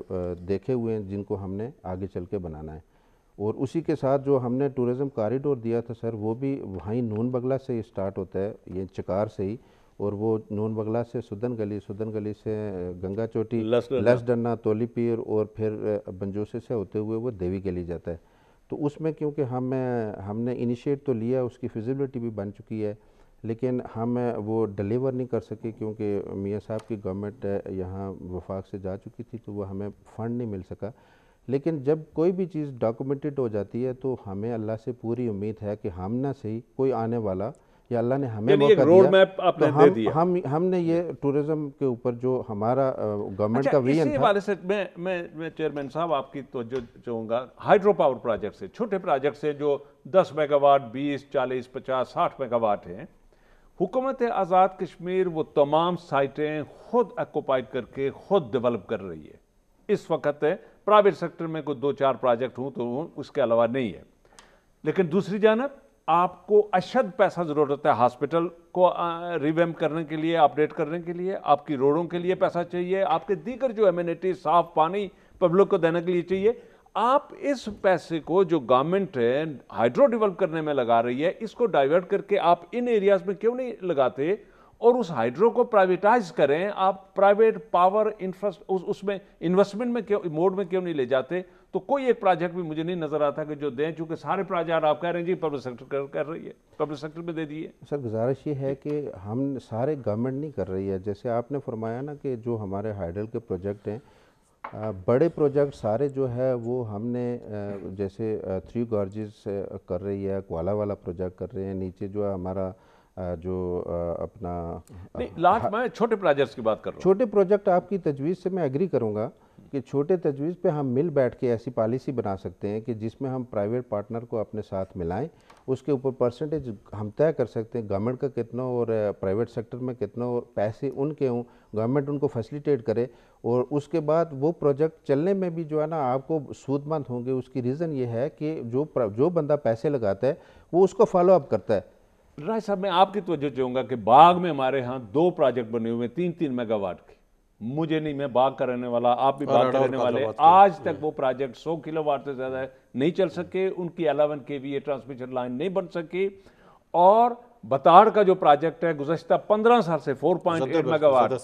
देखे हुए हैं जिनको हमने आगे चल के बनाना है। और उसी के साथ जो हमने टूरिज़म कॉरिडोर दिया था सर, वो भी वहीं नून बगला से ही स्टार्ट होता है, ये चकार से ही, और वो नून बगला से सुदन गली, सुदन गली से गंगा चोटी, लसडन्ना, तोली पीर और फिर बंजोसे से होते हुए वो देवी गली जाता है। तो उसमें क्योंकि हम हमने इनिशिएट तो लिया, उसकी फिजिबिलिटी भी बन चुकी है, लेकिन हम वो डिलीवर नहीं कर सके क्योंकि मियाँ साहब की गवर्नमेंट यहाँ वफाक से जा चुकी थी, तो वो हमें फ़ंड नहीं मिल सका। लेकिन जब कोई भी चीज़ डॉक्यूमेंटेड हो जाती है तो हमें अल्लाह से पूरी उम्मीद है कि हम ना सही कोई आने वाला या अल्लाह ने हमें मौका रोड दिया, मैप आपने तो हम, दे दिया। हम हमने ये टूरिज़्म के ऊपर जो हमारा गवर्नमेंट का विजन था। से मैं मैं मैं चेयरमैन साहब आपकी तो जो चाहूँगा हाइड्रो पावर प्रोजेक्ट से, छोटे प्रोजेक्ट से जो दस मेगावाट, बीस, चालीस, पचास, साठ मेगावाट हैं, हुकूमत आज़ाद कश्मीर वो तमाम साइटें खुद ऑक्यूपाइड करके खुद डेवलप कर रही है। इस वक्त प्राइवेट सेक्टर में कोई दो चार प्रोजेक्ट हूँ तो उसके अलावा नहीं है। लेकिन दूसरी जानब आपको अशद पैसा ज़रूरत है हॉस्पिटल को रिवैम्प करने के लिए, अपडेट करने के लिए, आपकी रोडों के लिए पैसा चाहिए, आपके दीगर जो एमिनिटी, साफ पानी पब्लिक को देने के लिए चाहिए। आप इस पैसे को जो गवर्नमेंट है हाइड्रो डेवलप करने में लगा रही है, इसको डाइवर्ट करके आप इन एरियाज में क्यों नहीं लगाते और उस हाइड्रो को प्राइवेटाइज करें? आप प्राइवेट पावर इंफ्रास्ट्रक्चर उस, उसमें इन्वेस्टमेंट में क्यों मोड में क्यों नहीं ले जाते? तो कोई एक प्रोजेक्ट भी मुझे नहीं नजर आता कि जो दें, चूंकि सारे प्रोजेक्ट आप कह रहे हैं जी पब्लिक सेक्टर कर, कर रही है, पब्लिक सेक्टर में दे दिए। सर गुजारिश ये है कि हम सारे गवर्नमेंट नहीं कर रही है, जैसे आपने फरमाया ना कि जो हमारे हाइडल के प्रोजेक्ट हैं, आ, बड़े प्रोजेक्ट सारे जो है वो हमने आ, जैसे थ्री गॉर्जेस कर रही है, क्वाला वाला प्रोजेक्ट कर रहे हैं, नीचे जो है हमारा आ, जो आ, अपना नहीं, लास्ट मैं छोटे प्रोजेक्ट्स की बात कर रहा हूँ। छोटे प्रोजेक्ट आपकी तजवीज़ से मैं एग्री करूँगा कि छोटे तजवीज़ पे हम मिल बैठ के ऐसी पॉलिसी बना सकते हैं कि जिसमें हम प्राइवेट पार्टनर को अपने साथ मिलाएं, उसके ऊपर परसेंटेज हम तय कर सकते हैं, गवर्नमेंट का कितना और प्राइवेट सेक्टर में कितना, और पैसे उनके हों, गवर्नमेंट उनको फैसिलिटेट करे, और उसके बाद वो प्रोजेक्ट चलने में भी जो है ना आपको सूदमंद होंगे। उसकी रीज़न ये है कि जो जो बंदा पैसे लगाता है वो उसको फॉलो अप करता है। राय साहब, मैं आपकी तवज्जो चाहूंगा कि बाग में हमारे यहाँ दो प्रोजेक्ट बने हुए हैं, तीन तीन मेगावाट के। मुझे नहीं, मैं बाग का रहने वाला, आप भी बाग का रहने वाले, आज तक वो प्रोजेक्ट सौ किलोवाट से ज्यादा नहीं चल सके, उनकी इलेवन के वी ट्रांसमिशन लाइन नहीं बन सकी। और बताड़ का जो प्रोजेक्ट है गुज़श्ता पंद्रह साल से फोर पॉइंट एट मेगावाट,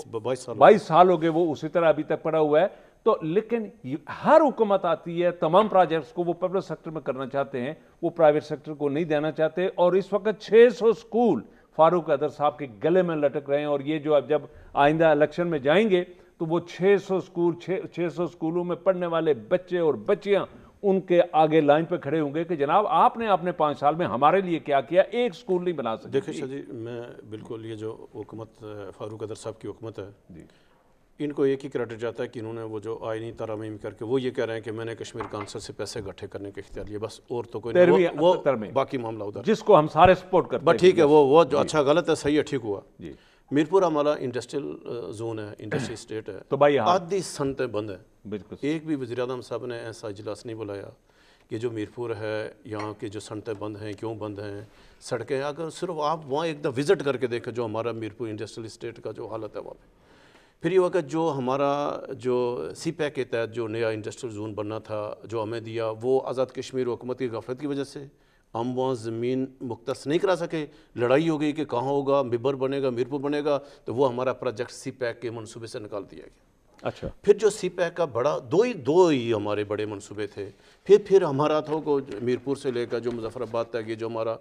बाईस साल हो गए, वो उसी तरह अभी तक पड़ा हुआ है। तो लेकिन हर हुकूमत आती है, तमाम प्रोजेक्ट्स को वो पब्लिक सेक्टर में करना चाहते हैं, वो प्राइवेट सेक्टर को नहीं देना चाहते। और इस वक्त छह सौ स्कूल फारूक अदर साहब के गले में लटक रहे हैं। और ये जो अब जब आइंदा इलेक्शन में जाएंगे तो वो छह सौ स्कूल छह सौ स्कूलों में पढ़ने वाले बच्चे और बच्चियां उनके आगे लाइन पे खड़े होंगे कि जनाब आपने अपने पाँच साल में हमारे लिए क्या किया, एक स्कूल नहीं बना सकते। देखिए शाह जी, मैं बिल्कुल, ये जो हुकूमत फारूक अदर साहब की हुकूमत है जी, इनको एक ही क्रेडिट जाता है कि इन्होंने वो जो आईनी तरमीम करके वो ये कह रहे हैं कि मैंने कश्मीर काउंसिल से पैसे इकट्ठे करने के इख्तियार लिए, बस, और तो कोई नहीं, वो, वो बाकी मामला उधर, जिसको हम सारे सपोर्ट करते हैं। बस ठीक है, वो वो जो अच्छा गलत है, सही है, ठीक हुआ जी। मीरपुर हमारा इंडस्ट्रियल जोन है, इंडस्ट्री स्टेट है, तो भाई आधी सनतें बंद है, बिल्कुल। एक भी वज़ीर आज़म साहब ने ऐसा इजलास नहीं बुलाया कि जो मीरपुर है यहाँ की जो सनतें बंद हैं, क्यों बंद हैं, सड़कें, अगर सिर्फ आप वहाँ एक दफ़ा विज़िट करके देखें जो हमारा मीरपुर इंडस्ट्रियल स्टेट का जो हालत है वहाँ पर। फिर ये वक्त जो हमारा जो सी पैक के तहत जो नया इंडस्ट्रियल जोन बनना था जो हमें दिया, वो आज़ाद कश्मीर हुकूमत की गफलत की वजह से हम वहाँ ज़मीन मुख्तस नहीं करा सके, लड़ाई हो गई कि कहाँ होगा, मिबर बनेगा, मीरपुर बनेगा, तो वो हमारा प्रोजेक्ट सी पैक के मनसूबे से निकाल दिया गया। अच्छा, फिर जो सी पैक का बड़ा दो ही दो ही हमारे बड़े मंसूबे थे। फिर फिर हमारा था को मीरपुर से लेकर जो मुजफ्फराबाद तक ये जो हमारा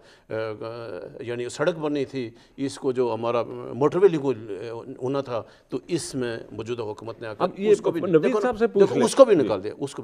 यानी सड़क बननी थी, इसको जो हमारा मोटरवे को होना था, तो इसमें मौजूदा हुकूमत ने आकर उसको भी देखो उसको भी निकाल दिया। उसको भी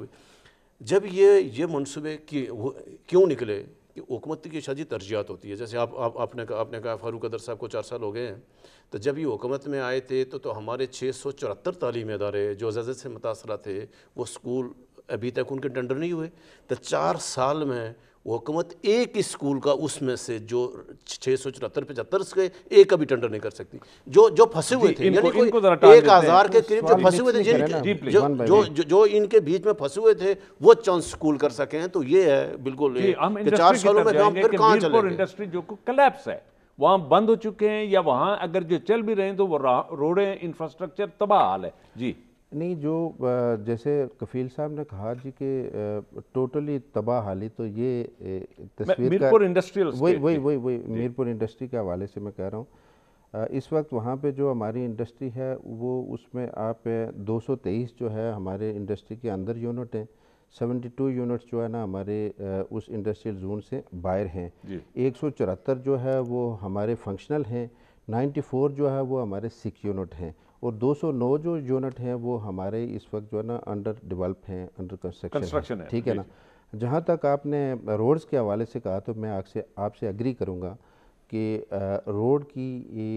जब ये ये मनसूबे की क्यों निकले कि हुकूमत की शादी तरजीहात होती है। जैसे आप, आप आपने कहा आपने कहा फारूक अदर साहब को चार साल हो गए हैं, तो जब ये हुकूमत में आए थे तो तो हमारे छः सौ चौहत्तर तालीमी इदारे जो इजाज़त से मुतासरा थे, वो स्कूल अभी तक उनके टेंडर नहीं हुए। तो चार साल में हुकूमत एक ही स्कूल का उसमें से जो छः सौ चौहत्तर पचहत्तर के एक का भी टेंडर नहीं कर सकती। जो जो फंसे हुए थे, यानी कोई एक हज़ार के करीब जो फंसे हुए थे, जो जो जो जो इनके बीच में फंसे हुए थे, वो चंद स्कूल कर सके हैं। तो ये है बिल्कुल चार सालों में हम फिर कहाँ चलेंगे। इंडस्ट्री जो कलेप्स है, वहाँ बंद हो चुके हैं, या वहाँ अगर जो चल भी रहे हैं तो वो रोडें, इंफ्रास्ट्रक्चर तबाह हाल है जी। नहीं, जो जैसे कफील साहब ने कहा जी कि टोटली तबाह हाली, तो ये तस्वीर मीरपुर इंडस्ट्रियल वही वही वही वही मीरपुर इंडस्ट्री के हवाले से मैं कह रहा हूँ। इस वक्त वहाँ पे जो हमारी इंडस्ट्री है वो उसमें आप दो सौ तेईस जो है हमारे इंडस्ट्री के अंदर यूनिट हैं, बहत्तर यूनिट्स जो है ना हमारे उस इंडस्ट्रियल जोन से बाहर हैं, एक सौ चौहत्तर जो है वो हमारे फंक्शनल हैं, चौरानवे जो है वो हमारे सिक यूनिट हैं, और दो सौ नौ जो यूनिट हैं वो हमारे इस वक्त जो है ना अंडर डेवलप हैं, अंडर कंस्ट्रक्शन है, ठीक है ना। जहाँ तक आपने रोड्स के हवाले से कहा तो मैं आपसे आपसे एग्री करूँगा कि रोड की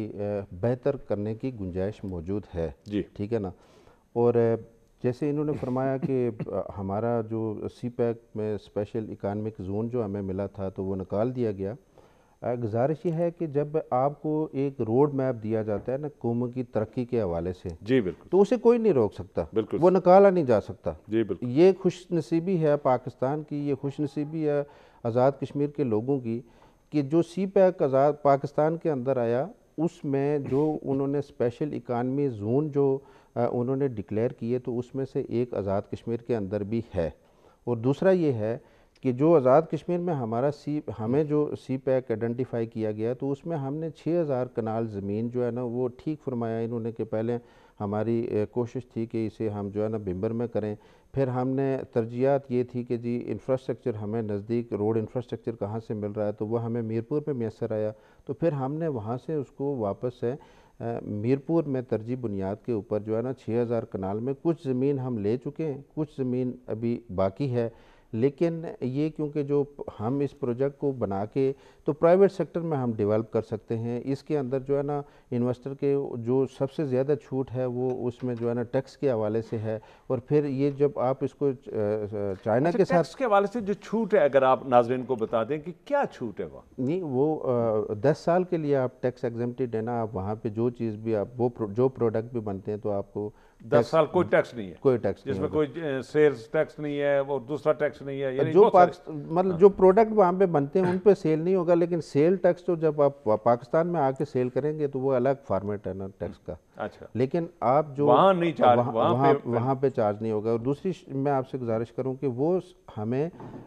बेहतर करने की गुंजाइश मौजूद है जी, ठीक है ना। और जैसे इन्होंने फरमाया कि हमारा जो सी पैक में स्पेशल इकानमिक जोन जो हमें मिला था तो वो निकाल दिया गया। गुजारिश ये है कि जब आपको एक रोड मैप दिया जाता है ना कौम की तरक्की के हवाले से जी बिल्कुल, तो उसे कोई नहीं रोक सकता, बिल्कुल वो निकाला नहीं जा सकता जी बिल्कुल। ये खुश नसीबी है पाकिस्तान की, ये खुश नसीबी है आज़ाद कश्मीर के लोगों की कि जो सी पैक आज़ाद पाकिस्तान के अंदर आया उसमें जो उन्होंने स्पेशल इकानमी जोन जो उन्होंने डिक्लेयर किए तो उसमें से एक आज़ाद कश्मीर के अंदर भी है। और दूसरा ये है कि जो आज़ाद कश्मीर में हमारा सी हमें जो सी पैक आइडेंटिफाई किया गया तो उसमें हमने छः हज़ार कनाल ज़मीन जो है ना वो ठीक फरमाया इन्होंने कि पहले हमारी कोशिश थी कि इसे हम जो है ना भिम्बर में करें। फिर हमने तरजीहात ये थी कि जी इंफ्रास्ट्रक्चर हमें नज़दीक रोड इंफ्रास्ट्रक्चर कहाँ से मिल रहा है, तो वो हमें मीरपुर में मैसर आया। तो फिर हमने वहाँ से उसको वापस से मीरपुर में तरजीह बुनियाद के ऊपर जो है ना छः हज़ार कनाल में कुछ ज़मीन हम ले चुके हैं, कुछ ज़मीन अभी बाकी है। लेकिन ये क्योंकि जो हम इस प्रोजेक्ट को बना के तो प्राइवेट सेक्टर में हम डेवलप कर सकते हैं, इसके अंदर जो है ना इन्वेस्टर के जो सबसे ज़्यादा छूट है वो उसमें जो है ना टैक्स के हवाले से है। और फिर ये जब आप इसको चाइना अच्छा, के साथ टैक्स के हवाले से जो छूट है, अगर आप नाजरीन को बता दें कि क्या छूट है वहाँ? नहीं, वो आ, दस साल के लिए आप टैक्स एग्जेम्प्टेड है ना, आप वहाँ पे जो चीज़ भी आप वो प्रो, जो प्रोडक्ट भी बनते हैं तो आपको दस साल कोई टैक्स नहीं है, कोई टैक्स जिसमें कोई सेल्स टैक्स नहीं है और दूसरा टैक्स नहीं है, यानी जो मतलब जो प्रोडक्ट वहाँ पे बनते हैं उन पे सेल नहीं होगा। लेकिन सेल टैक्स तो जब आप पाकिस्तान में आके सेल करेंगे तो वो अलग फॉर्मेट है ना टैक्स का। अच्छा, लेकिन आप जो वहाँ नहीं चार्ज, वहाँ वहाँ, वहाँ, पे, वहाँ पे चार्ज नहीं होगा। और दूसरी मैं आपसे गुजारिश करूँ कि वो हमें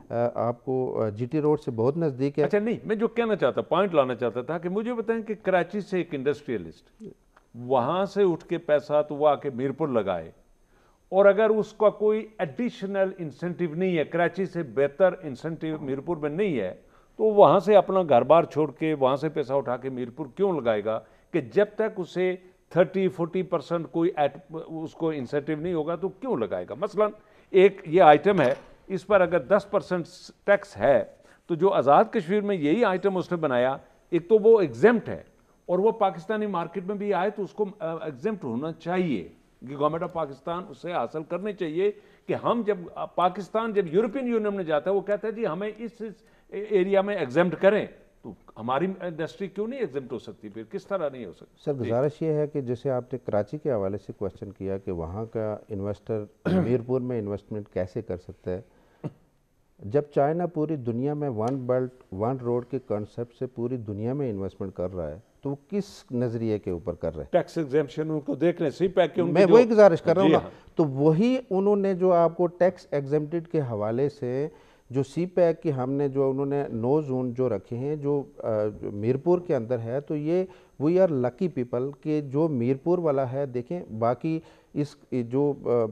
आपको जीटी रोड से बहुत नज़दीक है। अच्छा, नहीं, मैं जो कहना चाहता पॉइंट लाना चाहता था कि मुझे बताएं कि कराची से एक इंडस्ट्रियलिस्ट वहाँ से उठ के पैसा तो वो आके मीरपुर लगाए, और अगर उसका कोई एडिशनल इंसेंटिव नहीं है, कराची से बेहतर इंसेंटिव मीरपुर में नहीं है, तो वहाँ से अपना घर बार छोड़ के वहाँ से पैसा उठा के मीरपुर क्यों लगाएगा? कि जब तक उसे थर्टी फोर्टी परसेंट कोई एट, उसको इंसेंटिव नहीं होगा तो क्यों लगाएगा? मसलन एक ये आइटम है, इस पर अगर दस परसेंट टैक्स है तो जो आज़ाद कश्मीर में यही आइटम उसने बनाया, एक तो वो एग्जेम्प्ट है और वो पाकिस्तानी मार्केट में भी आए तो उसको एग्जेम्प्ट होना चाहिए कि गवर्नमेंट ऑफ पाकिस्तान उसे हासिल करने चाहिए। कि हम जब पाकिस्तान जब यूरोपियन यूनियन में जाता है वो कहता है जी हमें इस, इस एरिया में एग्जेम्प्ट करें, तो हमारी इंडस्ट्री क्यों नहीं एग्जेम्प्ट हो सकती? फिर किस तरह नहीं हो सकती? सर गुजारिश ये है कि जैसे आपने कराची के हवाले से क्वेश्चन किया कि वहाँ का इन्वेस्टर मीरपुर में इन्वेस्टमेंट कैसे कर सकता है, जब चाइना पूरी दुनिया में वन बेल्ट वन रोड के कॉन्सेप्ट से पूरी दुनिया में इन्वेस्टमेंट कर रहा है तो वो किस नज़रिए के ऊपर कर रहे हैं? टैक्स एग्जेम्पशन उनको देख लें, सी पैक के मैं वही गुजारिश कर रहा हूँ ना। तो वही उन्होंने जो आपको टैक्स एग्जेम्प्टेड के हवाले से जो सी पैक की हमने जो उन्होंने नो जोन जो रखे हैं जो, जो मीरपुर के अंदर है, तो ये वी आर लकी पीपल कि जो मीरपुर वाला है। देखें बाकी इस जो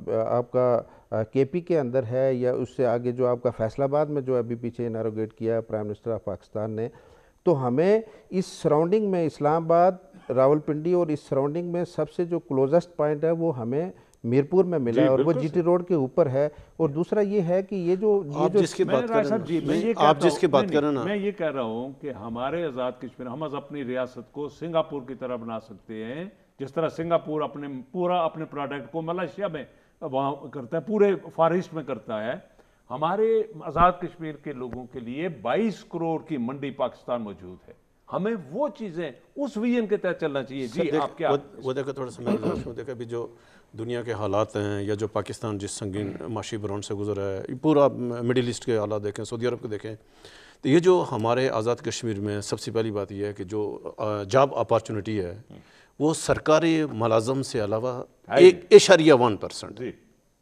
आपका केपी के अंदर है या उससे आगे जो आपका फैसलाबाद में जो अभी पीछे इनारोगेट किया प्राइम मिनिस्टर ऑफ पाकिस्तान ने, तो हमें इस सराउंडिंग में इस्लामाबाद, रावलपिंडी और इस सराउंडिंग में सबसे जो क्लोजेस्ट पॉइंट है वो हमें मीरपुर में मिला है और वो जीटी रोड के ऊपर है। और दूसरा ये है कि ये जो ये आप जो जिसकी बात कर रहे जी, मैं ये आप जिसकी बात कर रहे हैं ना, मैं ये कह रहा हूँ कि हमारे आज़ाद कश्मीर हम अपनी रियासत को सिंगापुर की तरह बना सकते हैं, जिस तरह सिंगापुर अपने पूरा अपने प्रोडक्ट को मलेशिया में वहाँ करता है, पूरे फार ईस्ट में करता है। हमारे आज़ाद कश्मीर के लोगों के लिए बाईस करोड़ की मंडी पाकिस्तान मौजूद है, हमें वो चीज़ें उस विजन के तहत चलना चाहिए। जी आप क्या? वो, वो देखो थोड़ा सा मैं देखा अभी जो दुनिया के हालात हैं या जो पाकिस्तान जिस संगीन माशी बरौन से गुजरा है, पूरा मिडिल ईस्ट के हालात देखें, सऊदी अरब को देखें, तो ये जो हमारे आज़ाद कश्मीर में सबसे पहली बात यह है कि जो जॉब अपॉर्चुनिटी है वो सरकारी मुलाजम से अलावा एक इशारिया वन परसेंट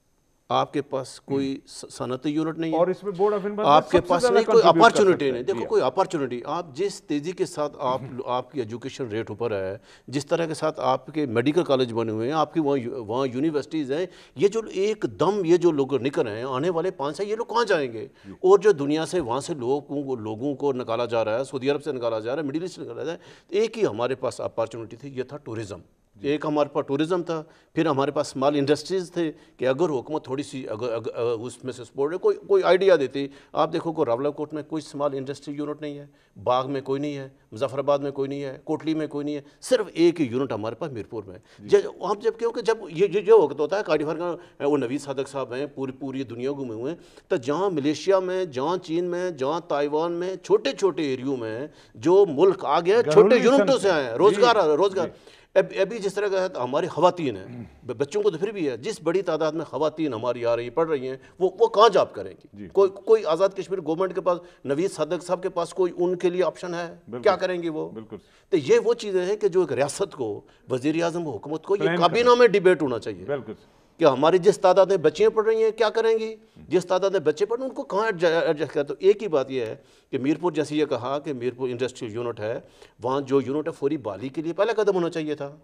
आपके पास कोई सनती यूनिट नहीं है और इसमें बोर्ड ऑफ इन्वेस्टमेंट आपके पास नहीं, कोई अपॉर्चुनिटी नहीं। देखो कोई अपॉर्चुनिटी, आप जिस तेज़ी के साथ आप आपकी एजुकेशन रेट ऊपर है, जिस तरह के साथ आपके मेडिकल कॉलेज बने हुए हैं, आपकी वहाँ वहाँ यूनिवर्सिटीज़ हैं, ये जो एकदम ये जो लोग निकल रहे हैं आने वाले पाँच साल, ये लोग कहाँ जाएंगे? और जो दुनिया से वहाँ से लोगों को लोगों को निकाला जा रहा है, सऊदी अरब से निकाला जा रहा है, मिडिल ईस्ट से निकाला जा रहा है। एक ही हमारे पास अपॉर्चुनिटी थी, ये था टूरिज़्म। एक हमारे पास टूरिज़्म था, फिर हमारे पास स्मॉल इंडस्ट्रीज़ थे कि अगर हुकूमत थोड़ी सी अगर, अगर, अगर उसमें से सपोर्ट है, कोई कोई आइडिया देती। आप देखो को रावलाकोट में कोई स्मॉल इंडस्ट्री यूनिट नहीं है, बाग में कोई नहीं है, मुजफ्फराबाद में कोई नहीं है, कोटली में कोई नहीं है, सिर्फ एक ही यूनिट हमारे पास मीरपुर में। जब आप जब क्योंकि जब ये जो वक्त होता है कारीफर का, वो नवीद सादक साहब हैं, पूरी पूरी दुनिया घूमे हुए हैं, तो जहाँ मलेशिया में, जहाँ चीन में, जहाँ ताइवान में, छोटे छोटे एरियो में जो मुल्क आ गए छोटे यूनिटों से आए हैं, रोजगार रोजगार अब अभी जिस तरह का हमारी ख़वातीन हैं, बच्चों को तो फिर भी है, जिस बड़ी तादाद में ख़वातीन हमारी आ रही पढ़ रही हैं, वो वो कहाँ जॉब करेंगी? कोई कोई आज़ाद कश्मीर गवर्नमेंट के पास, नवीद सादक साहब के पास कोई उनके लिए ऑप्शन है? क्या करेंगे वो? तो ये वो चीज़ें हैं कि जो एक रियासत को, वज़ीर आज़म हुकूमत को ये काबीना में डिबेट होना चाहिए कि हमारी जिस तादाद में बच्चियाँ पढ़ रही हैं क्या करेंगी, जिस तादाद में बच्चे पढ़ रहे हैं उनको कहाँ एडजस्ट करें। तो एक ही बात यह है कि मीरपुर, जैसे ये कहा कि मीरपुर इंडस्ट्रियल यूनिट है, वहाँ जो यूनिट है फौरी बहाली के लिए पहला कदम होना चाहिए था।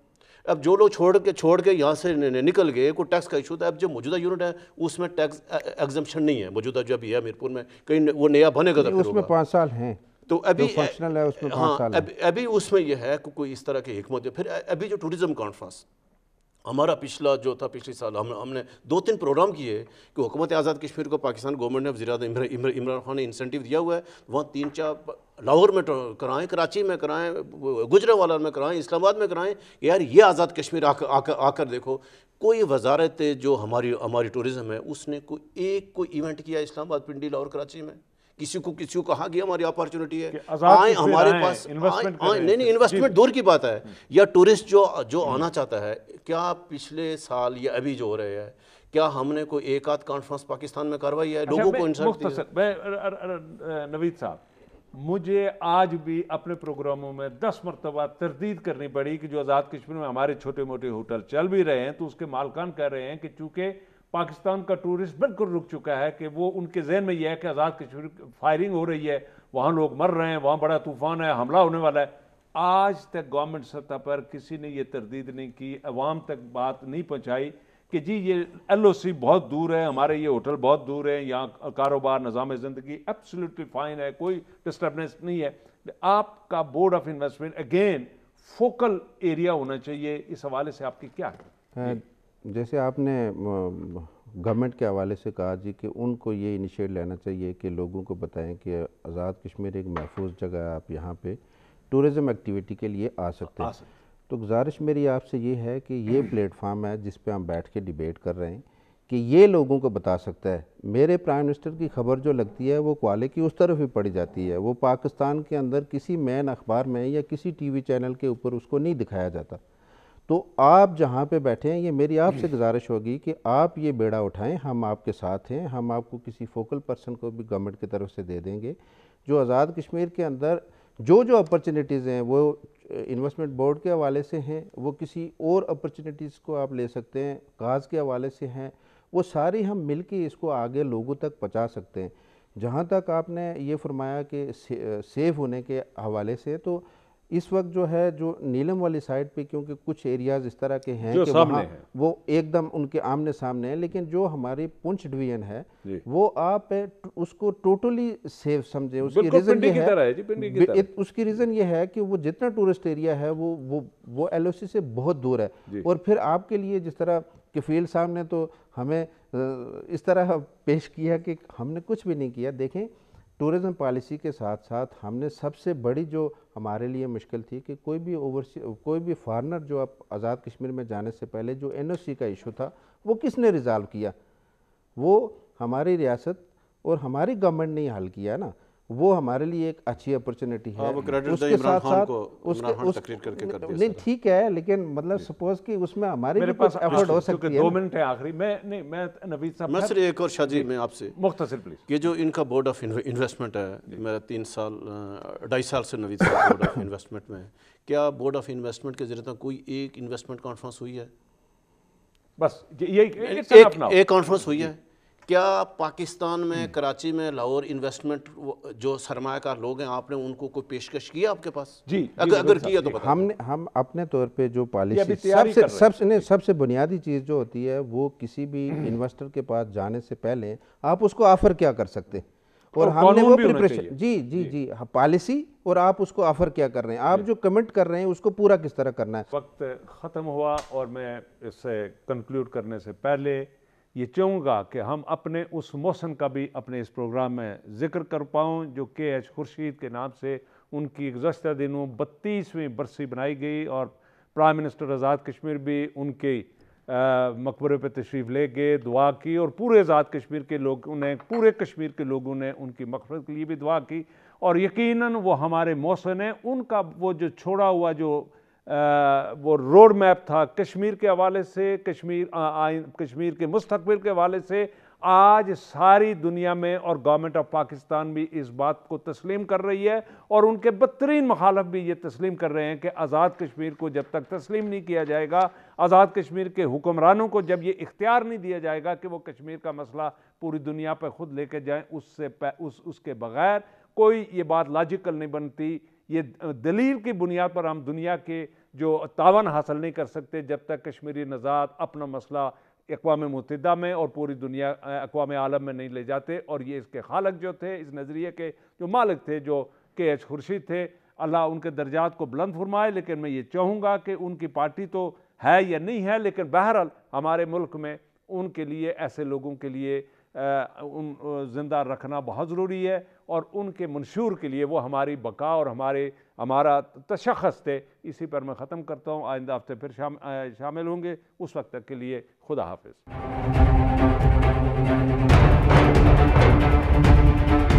अब जो लोग छोड़ के छोड़ के यहाँ से निकल गए, कोई टैक्स का इशू था। अब जो मौजूदा यूनिट है उसमें टैक्स एग्जम्पशन नहीं है, मौजूदा जो अभी है हमीरपुर में, कहीं वो नया बनेगा तो उसमें पाँच साल हैं तो अभी फंक्शनल है, उसमें हाँ साल अभी, अभी उसमें यह है कि कोई इस तरह की हिकमत है। फिर अभी जो टूरिज्म कॉन्फ्रेंस हमारा पिछला जो था, पिछले साल हम हमने दो तीन प्रोग्राम किए कि हुकूमत आज़ाद कश्मीर को पाकिस्तान गवर्नमेंट ने वज़ीर-ए-आज़म इमरान इमरान खान ने इंसेंटिव दिया हुआ है, वहाँ तीन चार लाहौर में कराएं, कराची में कराएं, गुजरांवाला में कराएं, इस्लामाबाद में कराएं, यार ये आज़ाद कश्मीर आकर आकर आकर देखो। कोई वजारत जो हमारी हमारी टूरिज़म है उसने कोई एक कोई इवेंट किया इस्लामाबाद, पिंडी, लाहौर, कराची में? किसी को किसी को कहा गया हमारी अपॉर्चुनिटी है, आए हमारे पास इन्वेस्टमेंट, नहीं नहीं इन्वेस्टमेंट दूर की बात है, या टूरिस्ट जो जो आना चाहता है। क्या पिछले साल या अभी जो हो रहे हैं, क्या हमने कोई एक आध कॉन्फ्रेंस पाकिस्तान में करवाई है? लोगों को इंसाइट दिया? नवीद साहब, मुझे आज भी अपने प्रोग्रामों में दस मरतबा तरदीद करनी पड़ी कि जो आज़ाद कश्मीर में हमारे छोटे मोटे होटल चल भी रहे हैं तो उसके मालकान कह रहे हैं कि चूंकि पाकिस्तान का टूरिस्ट बिल्कुल रुक चुका है, कि वो उनके जहन में यह है कि आज़ाद कश्मीर फायरिंग हो रही है, वहाँ लोग मर रहे हैं, वहाँ बड़ा तूफान है, हमला होने वाला है। आज तक गवर्नमेंट सतह पर किसी ने ये तरदीद नहीं की, अवाम तक बात नहीं पहुँचाई कि जी ये एल ओ सी बहुत दूर है, हमारे ये होटल बहुत दूर है, यहाँ कारोबार निज़ाम ज़िंदगी एब्सोल्युटली फाइन है, कोई डिस्टर्बेंस नहीं है। आपका board of investment again focal area होना चाहिए, इस हवाले से आपकी क्या है? जैसे आपने गवर्नमेंट के हवाले से कहा जी कि उनको ये इनिशिएट लेना चाहिए कि लोगों को बताएं कि आज़ाद कश्मीर एक महफूज जगह है, आप यहाँ पे टूरिज़म एक्टिविटी के लिए आ सकते हैं। तो गुजारिश मेरी आपसे ये है कि ये प्लेटफार्म है जिस पे हम बैठ के डिबेट कर रहे हैं कि ये लोगों को बता सकता है। मेरे प्राइम मिनिस्टर की खबर जो लगती है वो क्वाले की उस तरफ ही पड़ी जाती है, वो पाकिस्तान के अंदर किसी मेन अखबार में या किसी टीवी चैनल के ऊपर उसको नहीं दिखाया जाता। तो आप जहाँ पे बैठे हैं, ये मेरी आपसे गुजारिश होगी कि आप ये बेड़ा उठाएं, हम आपके साथ हैं, हम आपको किसी फोकल पर्सन को भी गवर्नमेंट की तरफ से दे देंगे जो आज़ाद कश्मीर के अंदर जो जो अपॉर्चुनिटीज़ हैं वो इन्वेस्टमेंट बोर्ड के हवाले से हैं, वो किसी और अपॉर्चुनिटीज़ को आप ले सकते हैं, काज के हवाले से हैं, वो सारी हम मिल के इसको आगे लोगों तक पहुँचा सकते हैं। जहाँ तक आपने ये फरमाया कि से, सेफ होने के हवाले से, तो इस वक्त जो है जो नीलम वाली साइड पे, क्योंकि कुछ एरियाज़ इस तरह के हैं कि वहाँ वो एकदम उनके आमने सामने है, लेकिन जो हमारी पुंछ डिवीजन है वो आप उसको टोटली सेफ समझे। उसकी रीज़न ये है, उसकी रीज़न ये है कि वो जितना टूरिस्ट एरिया है वो वो वो एल ओ सी से बहुत दूर है। और फिर आपके लिए जिस तरह कफील साहब ने तो हमें इस तरह पेश किया कि हमने कुछ भी नहीं किया। देखें, टूरिज़म पॉलिसी के साथ साथ हमने सबसे बड़ी जो हमारे लिए मुश्किल थी कि कोई भी ओवरसी कोई भी फॉरनर जो आप आज़ाद कश्मीर में जाने से पहले जो एन ओ सी का इशू था वो किसने रिज़ॉल्व किया? वो हमारी रियासत और हमारी गवर्नमेंट ने हल किया ना। वो हमारे लिए एक अच्छी अपॉर्चुनिटी है। उसके साथ साथ उसके उस नहीं ठीक है, लेकिन मतलब सपोज कि उसमें हमारी भी कुछ एफर्ट हो सकती है। दो मिनट है आखिरी, मैं नहीं मैं नवीद साहब मैं सिर्फ एक और शाजी में आपसे मुख्तसर प्लीज, ये जो इनका बोर्ड ऑफ इन्वेस्टमेंट है, मेरा तीन साल ढाई साल से नवीद साहब बोर्ड ऑफ इन्वेस्टमेंट में, क्या बोर्ड ऑफ इन्वेस्टमेंट के जरिए कोई एक इन्वेस्टमेंट कॉन्फ्रेंस हुई है? बस ये एक कॉन्फ्रेंस हुई है क्या पाकिस्तान में, कराची में, लाहौर इन्वेस्टमेंट जो सरमायाकार लोग हैं, आपने उनको कोई पेशकश किया आपके पास? जी, अगर, अगर किया तो बताइए। हमने हम अपने तौर पे जो पॉलिसी सबसे सबसे नहीं सबसे बुनियादी चीज़ जो होती है वो किसी भी इन्वेस्टर के पास जाने से पहले आप उसको ऑफर क्या कर सकते हैं, और हमने वो प्रिपरेशन जी जी जी पॉलिसी और आप उसको ऑफर क्या कर रहे हैं, आप जो कमेंट कर रहे हैं उसको पूरा किस तरह करना है। वक्त ख़त्म हुआ और मैं इससे कंक्लूड करने से पहले ये चाहूँगा कि हम अपने उस मौसम का भी अपने इस प्रोग्राम में ज़िक्र कर पाऊँ जो के एच खुर्शीद के नाम से उनकी गुज़श्ता दिनों बत्तीसवीं बरसी बनाई गई, और प्राइम मिनिस्टर आज़ाद कश्मीर भी उनके मकबरे पर तशरीफ़ ले गए, दुआ की, और पूरे आज़ाद कश्मीर के लोगों ने, पूरे कश्मीर के लोगों ने उनकी मग़फ़िरत के लिए भी दुआ की। और यकीनन वो हमारे मौसम हैं, उनका वो जो छोड़ा हुआ जो आ, वो रोड मैप था कश्मीर के हवाले से, कश्मीर आइन कश्मीर के मुस्तकबिल के हवाले से, आज सारी दुनिया में और गवर्नमेंट ऑफ पाकिस्तान भी इस बात को तस्लीम कर रही है, और उनके बदतरीन मुखालफ भी ये तस्लीम कर रहे हैं कि आज़ाद कश्मीर को जब तक तस्लीम नहीं किया जाएगा, आज़ाद कश्मीर के हुक्मरानों को जब ये इख्तियार नहीं दिया जाएगा कि वो कश्मीर का मसला पूरी दुनिया पर ख़ुद लेके जाएँ, उससे उस उसके बग़ैर कोई ये बात लॉजिकल नहीं बनती। ये दलील की बुनियाद पर हम दुनिया के जो तावन हासिल नहीं कर सकते जब तक कश्मीरी नज़ात अपना मसला अक़वाम मुत्तहिदा में और पूरी दुनिया अक़वाम आलम में नहीं ले जाते। और ये इसके खालक जो थे, इस नज़रिए के जो मालिक थे, जो के एच खुर्शीद थे, अल्लाह उनके दर्जात को बुलंद फरमाए। लेकिन मैं ये चाहूँगा कि उनकी पार्टी तो है या नहीं है, लेकिन बहरहाल हमारे मुल्क में उनके लिए, ऐसे लोगों के लिए उन ज़िंदा रखना बहुत ज़रूरी है। और उनके मंशूर के लिए वो हमारी बका और हमारे हमारा तशख़्ख़ुस थे। इसी पर मैं ख़त्म करता हूँ। आइंदा हफ्ते फिर शाम शामिल होंगे। उस वक्त तक के लिए खुदा हाफिज़।